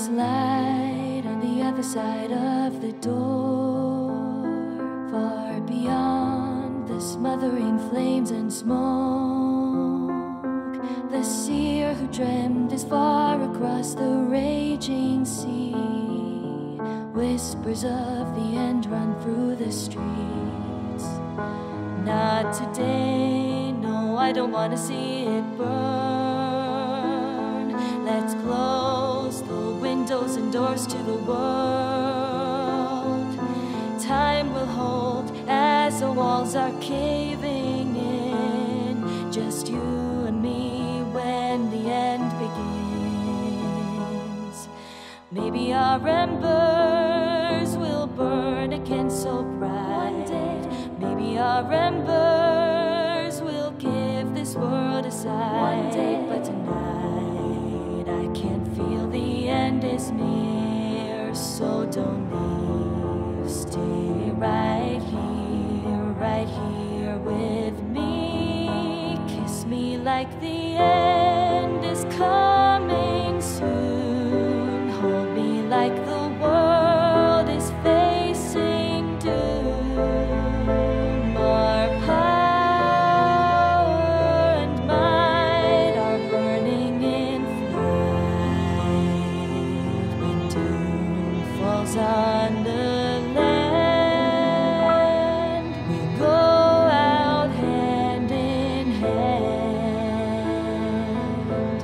is light on the other side of the door, far beyond the smothering flames and smoke. The seer who dreamed is far across the raging sea. Whispers of the end run through the streets. Not today, no, I don't want to see it burn. Let's close the windows and doors to the world. Time will hold as the walls are caving in. Just you and me when the end begins. Maybe our embers will burn again so bright. Maybe our embers will give this world a sight. But tonight I can feel the end is near. So don't leave, stay right here with me. Kiss me like the end is coming soon. Hold me like the world is facing doom. Our power and might are burning in flight. When doom falls on the land, we go out hand in hand.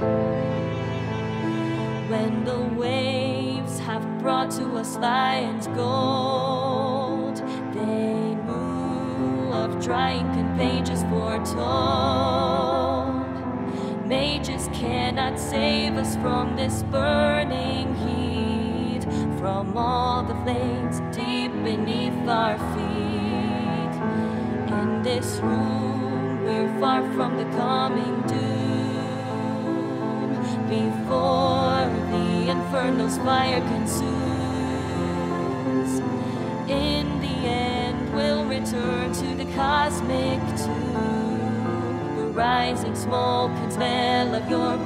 When the waves have brought to us lion's gold, they knew of drying contagious foretold. Mages cannot save us from this burning heat, from all the flames deep beneath our feet. In this room, we're far from the coming doom. Before the infernal's fire consumes, in the end we'll return to the cosmic tomb. The rising smoke and smell of your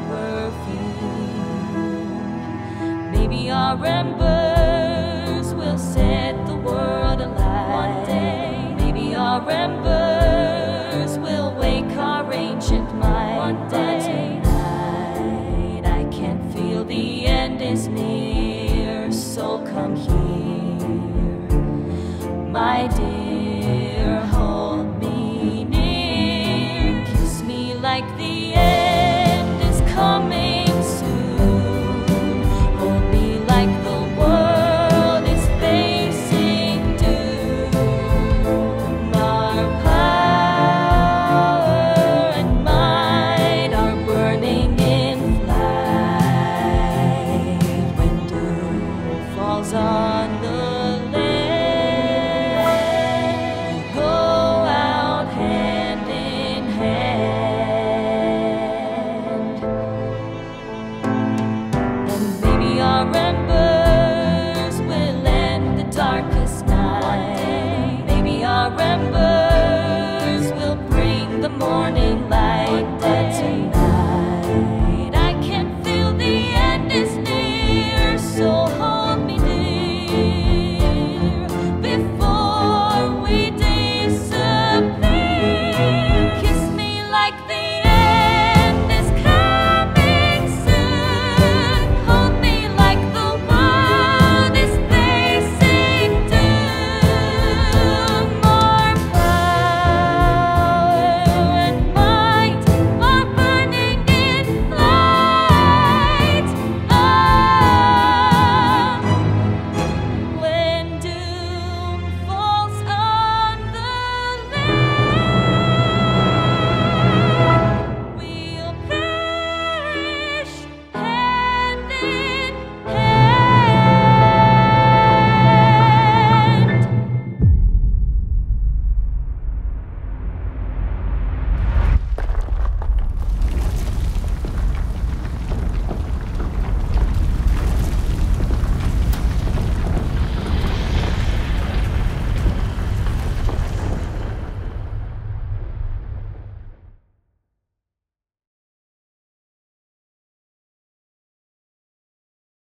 perfume. Maybe our embers will set the world alight. One day, maybe our embers